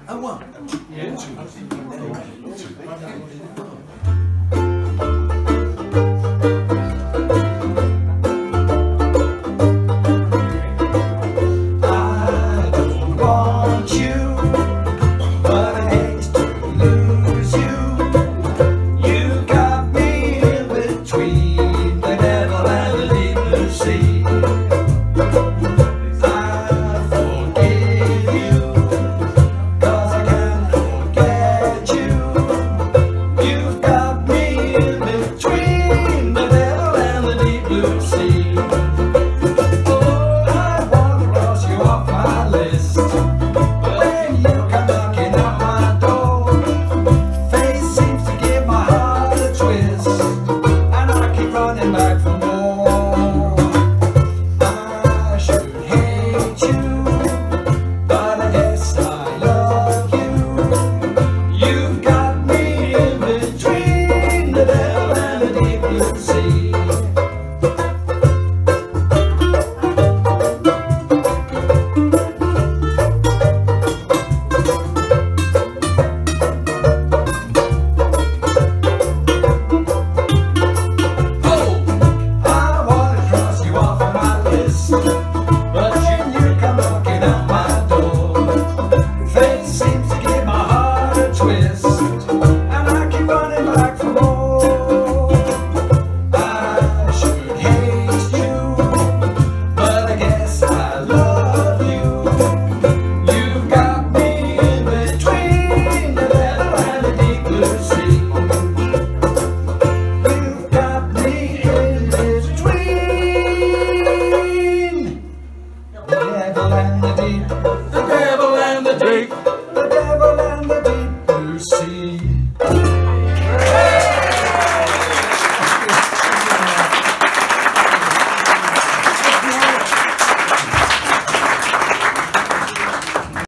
Oh, one. Yeah. I don't want you, but I hate to lose you. You got me in between the devil and the deep blue sea. I forgive you, 'cause I can't forget you. You've got me in between the devil and the deep blue sea. Oh, I want to cross you off my list, but when you come knocking at my door, fate seems to give my heart a twist, and I keep running back for more. I should hate you, but I guess I love you. You've got me in between the devil and the deep blue sea. I wanna cross you off my list, but when you come knocking at my door, fate seems to give my heart a twist, and I keep running back for more. I should hate you, but I guess I love you. You've got me in between the devil and the deep blue sea. You've got me in between the devil and the deep, the devil and the deep, the devil and the deep blue sea.